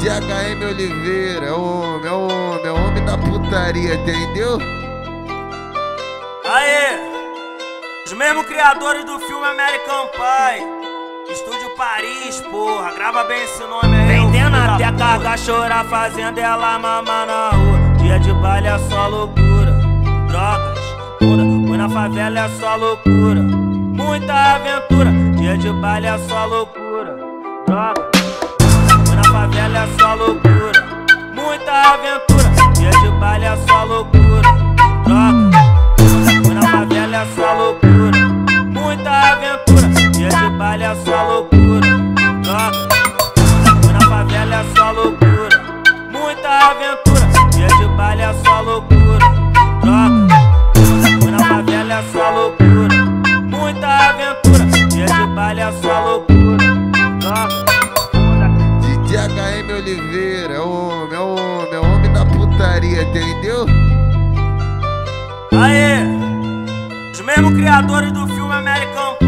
DJ HM Oliveira, é o homem da putaria, entendeu? Aê! Os mesmos criadores do filme American Pie, Estúdio Paris, porra, grava bem esse nome aí. Vendendo até carga, chorar, fazendo ela mamar na rua. Dia de baile é só loucura, drogas, bunda, fui na favela é só loucura, muita aventura. Dia de baile é só loucura, drogas, fui na favela é só loucura, muita aventura. Dia de baile é só loucura, drogas, fui na favela é só loucura, muita aventura. Dia de baile é só loucura, drogas, fui na favela é só loucura, muita aventura. Dia de baile é só loucura, drogas, fui na favela é só loucura, muita aventura. Dia de baile é só loucura, drogas. DJ HM Oliveira, é o homem da putaria, entendeu? Aê! Os mesmos criadores do filme American Pie,